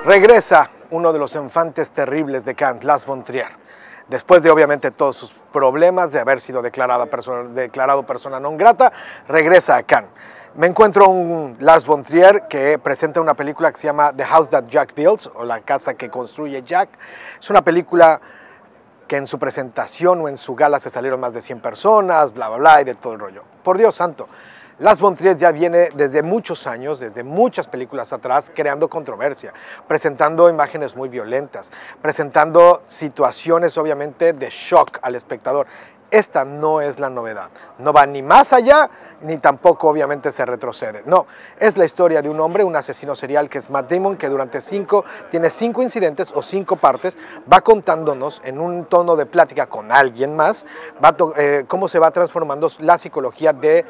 Regresa uno de los infantes terribles de Cannes, Lars von Trier. Después de obviamente todos sus problemas, de haber sido declarado persona non grata, regresa a Cannes. Me encuentro un Lars von Trier que presenta una película que se llama The House That Jack Builds, o La casa que construye Jack. Es una película que en su presentación o en su gala se salieron más de 100 personas, bla, bla, bla, y de todo el rollo. Por Dios santo, Lars von Trier ya viene desde muchos años, desde muchas películas atrás, creando controversia, presentando imágenes muy violentas, presentando situaciones obviamente de shock al espectador. Esta no es la novedad, no va ni más allá, ni tampoco obviamente se retrocede. No, es la historia de un hombre, un asesino serial que es Matt Damon, que tiene 5 incidentes o 5 partes, va contándonos en un tono de plática con alguien más, cómo se va transformando la psicología de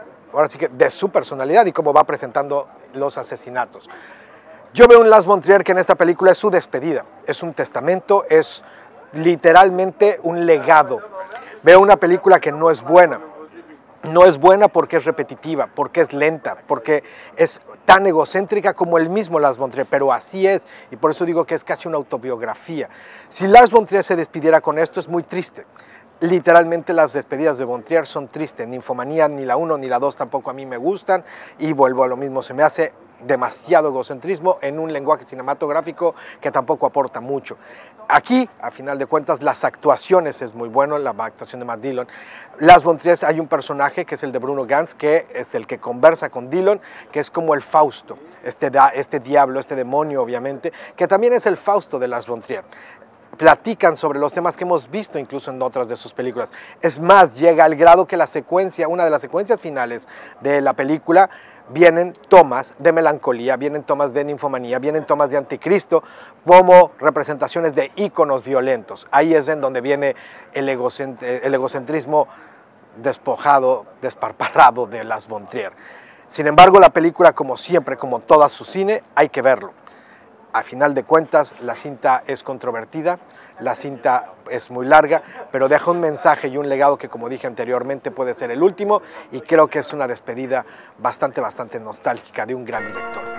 su personalidad y cómo va presentando los asesinatos. Yo veo un Lars von Trier que en esta película es su despedida, es un testamento, es literalmente un legado. Veo una película que no es buena. No es buena porque es repetitiva, porque es lenta, porque es tan egocéntrica como el mismo Lars von Trier, pero así es, y por eso digo que es casi una autobiografía. Si Lars von Trier se despidiera con esto, es muy triste. Literalmente las despedidas de von Trier son tristes. Ninfomanía, ni la 1 ni la 2 tampoco a mí me gustan, y vuelvo a lo mismo, se me hace demasiado egocentrismo en un lenguaje cinematográfico que tampoco aporta mucho. Aquí, a final de cuentas, las actuaciones es muy bueno, la actuación de Matt Dillon. Lars von Trier, hay un personaje que es el de Bruno Ganz, que es el que conversa con Dillon, que es como el Fausto, este diablo, este demonio obviamente, que también es el Fausto de Lars von Trier. Platican sobre los temas que hemos visto incluso en otras de sus películas. Es más, llega al grado que una de las secuencias finales de la película, vienen tomas de melancolía, vienen tomas de ninfomanía, vienen tomas de anticristo, como representaciones de íconos violentos. Ahí es en donde viene el egocentrismo despojado, desparparrado de Lars von Trier. Sin embargo, la película, como siempre, como todo su cine, hay que verlo. A final de cuentas, la cinta es controvertida, la cinta es muy larga, pero deja un mensaje y un legado que, como dije anteriormente, puede ser el último, y creo que es una despedida bastante nostálgica de un gran director.